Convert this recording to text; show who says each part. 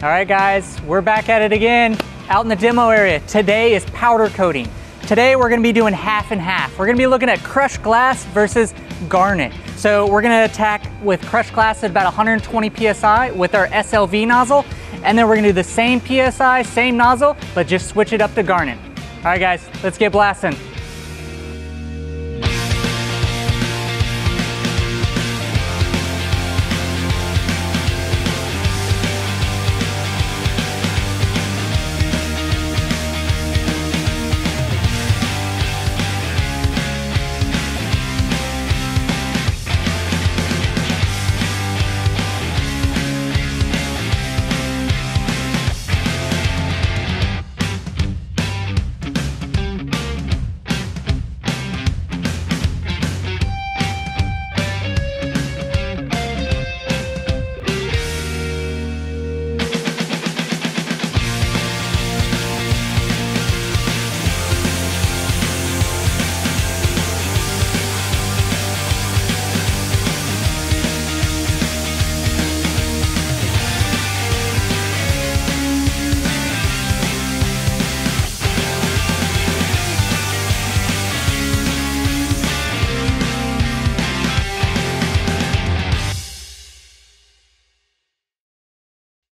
Speaker 1: All right guys, we're back at it again, out in the demo area. Today is powder coating. Today we're gonna be doing half and half. We're gonna be looking at crushed glass versus garnet. So we're gonna attack with crushed glass at about 120 PSI with our SLV nozzle, and then we're gonna do the same PSI, same nozzle, but just switch it up to garnet. All right guys, let's get blasting.